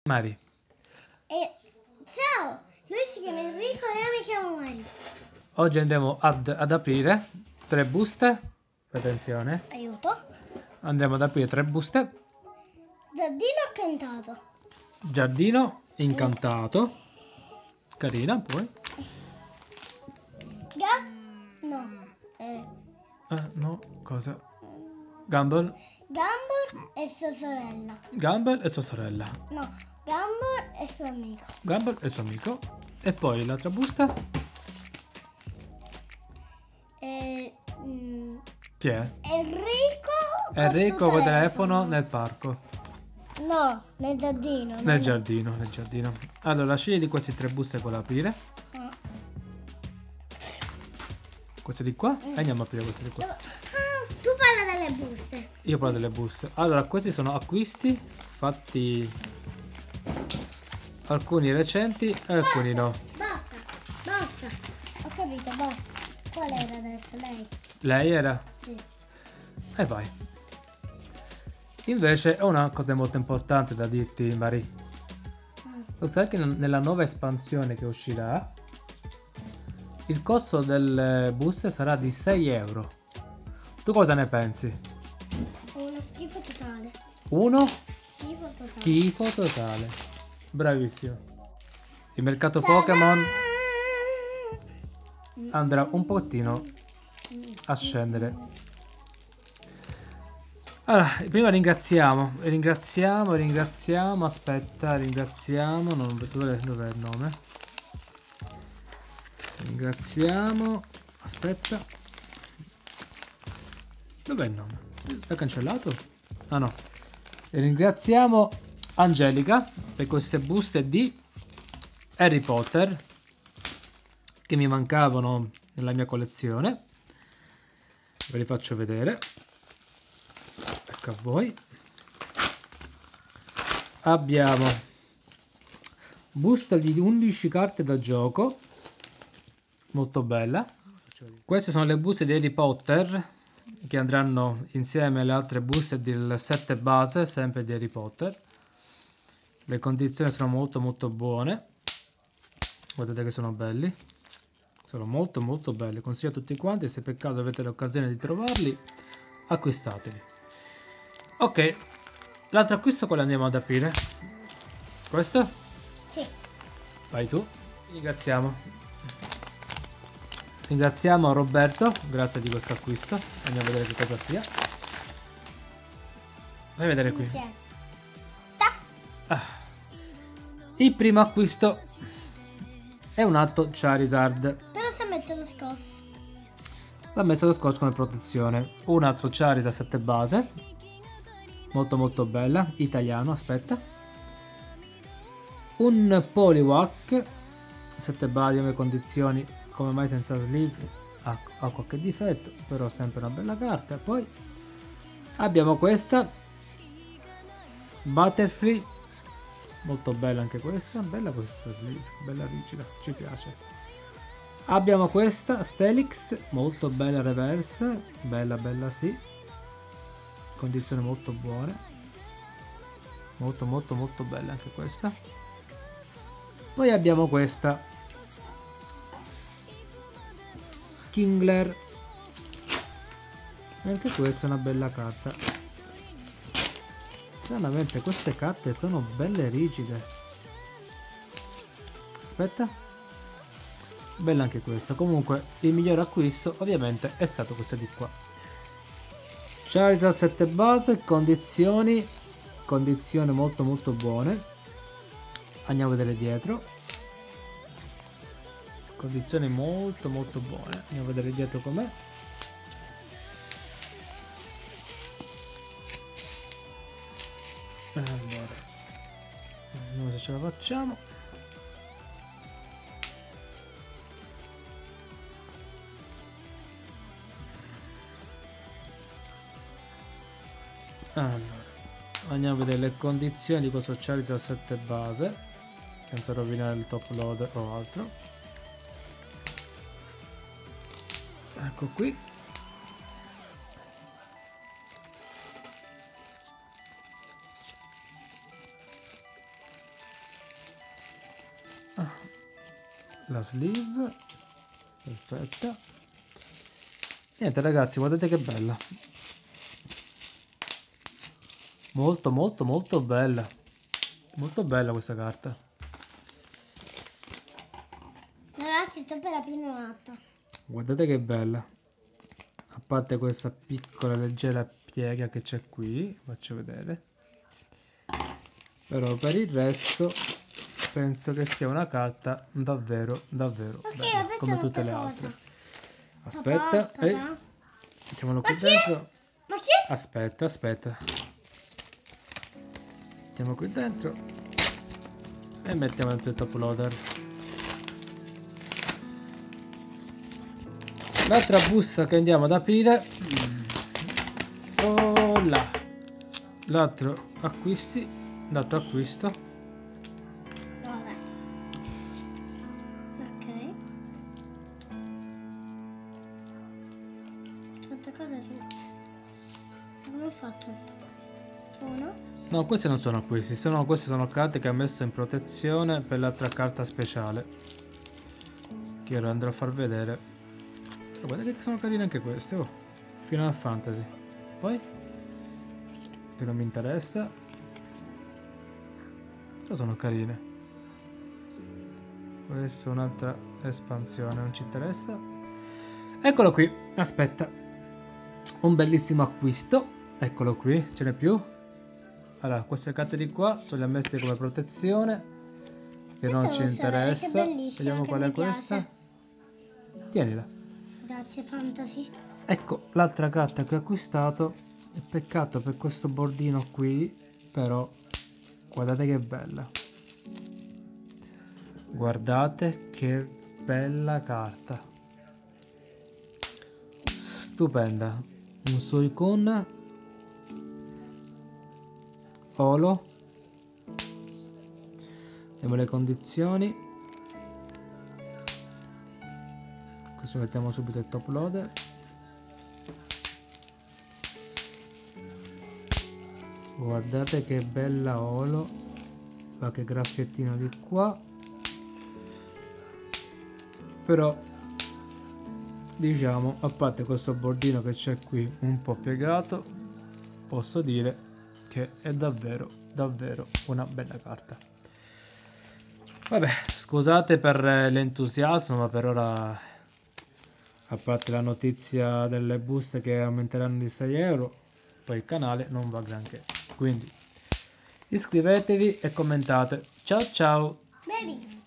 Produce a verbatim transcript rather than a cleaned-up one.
Mari. E ciao, lui si chiama Enrico e io mi chiamo Mari. Oggi andremo ad, ad aprire tre buste. Attenzione. Aiuto. Andremo ad aprire tre buste. Giardino cantato. Giardino incantato. Carina, poi. Ga... No. Eh. Eh, no, cosa? Gumball. Gumball e sua sorella. Gumball e sua sorella. No, Gumball e suo amico. Gumball e suo amico. E poi l'altra busta. E... mm, Chi è? Enrico. con Enrico suo con il telefono nel parco. No, nel giardino. Nel nel- giardino, nel giardino. Allora, scegli di questi tre buste con aprire. Ah. Queste di qua. E andiamo a aprire queste di qua. Ah, tu parla delle buste. Io parlo delle buste. Allora, questi sono acquisti fatti alcuni recenti e alcuni no. Basta, basta. Ho capito, basta. Qual era adesso? Lei? Lei era? Sì. E vai. Invece ho una cosa molto importante da dirti, Mari. Mm. Lo sai che nella nuova espansione che uscirà il costo delle buste sarà di sei euro. Tu cosa ne pensi? È uno schifo totale. Uno? Schifo totale. Schifo totale. Bravissimo. Il mercato Pokémon andrà un pochettino a scendere. Allora, prima ringraziamo, ringraziamo, ringraziamo, aspetta, ringraziamo, non dov'è, dov'è il nome? Ringraziamo, aspetta. Dov'è il nome? L'ha cancellato? Ah no. E ringraziamo Angelica per queste buste di Harry Potter che mi mancavano nella mia collezione. Ve li faccio vedere. Ecco a voi. Abbiamo busta di undici carte da gioco, molto bella. Queste sono le buste di Harry Potter che andranno insieme alle altre buste del set base, sempre di Harry Potter. Le condizioni sono molto molto buone, guardate che sono belli, sono molto molto belli, consiglio a tutti quanti, se per caso avete l'occasione di trovarli, acquistateli. Ok, l'altro acquisto quale andiamo ad aprire? Questo? Sì. Vai tu. Ringraziamo. Ringraziamo Roberto, grazie di questo acquisto. Andiamo a vedere che cosa sia. Vai a vedere qui. Insieme. Tac. Ah. Il primo acquisto è un atto Charizard. Però se metto lo scosso. L'ha messo lo scotch come protezione. Un altro Charizard sette base. Molto molto bella. Italiano, aspetta. Un Poliwag sette base come condizioni, come mai senza sleeve, ha, ha qualche difetto, però sempre una bella carta. Poi abbiamo questa Butterfree, molto bella anche questa, bella questa sleeve, bella rigida, ci piace. Abbiamo questa Steelix, molto bella reverse, bella bella sì, condizioni molto buone, molto molto molto bella anche questa. Poi abbiamo questa Kingler, anche questa è una bella carta. Stranamente queste carte sono belle rigide. Aspetta, bella anche questa. Comunque il miglior acquisto ovviamente è stato questo di qua. Charizard sette base, condizioni condizioni molto molto buone. Andiamo a vedere dietro, condizioni molto molto buone. Andiamo a vedere dietro com'è. Allora, vediamo se ce la facciamo. Allora, andiamo a vedere le condizioni di questo Charizard sette base, senza rovinare il top loader o altro. Ecco qui. la sleeve, perfetta. Niente ragazzi, guardate che bella, molto molto molto bella, molto bella questa carta. Ragazzi, sto per aprire un'altra. Guardate che bella, a parte questa piccola leggera piega che c'è qui, faccio vedere, però per il resto penso che sia una carta davvero davvero Ok, bella, ho come un'altra tutte le cosa. altre. Aspetta, Papà, e papà. mettiamolo qui Ma chi è? dentro. Ma chi è? Aspetta, aspetta, mettiamo qui dentro e mettiamo dentro il top loader. L'altra busta che andiamo ad aprire, oh là, l'altro acquisti, l'altro acquisto. Vabbè. Ok. Tante cose tutte. Come ho fatto tutto questo? Uno. No, questi non sono acquisti, sono, queste sono carte che ha messo in protezione per l'altra carta speciale, che ora andrò a far vedere. Oh, guardate che sono carine anche queste, oh. Final Fantasy. Poi, che non mi interessa, però sono carine. Questa è un'altra espansione, non ci interessa. Eccolo qui, aspetta, un bellissimo acquisto, eccolo qui, ce n'è più. Allora, queste carte di qua sono le ha messe come protezione, che Questa non ci devo sapere, interessa. che bellissima, Vediamo che qual è mi questa. piace. Tienila. Grazie Fantasy. Ecco l'altra carta che ho acquistato. È peccato per questo bordino qui, però guardate che bella. Guardate che bella carta. Stupenda. Un Suicune Holo. Vediamo le condizioni. Questo mettiamo subito il top loader. Guardate che bella Holo, qualche graffiettino di qua, però diciamo, a parte questo bordino che c'è qui un po' piegato, posso dire che è davvero davvero una bella carta. Vabbè, scusate per l'entusiasmo, ma per ora, a parte la notizia delle buste che aumenteranno di sei euro, poi il canale non va granché, quindi iscrivetevi e commentate. Ciao ciao! Baby.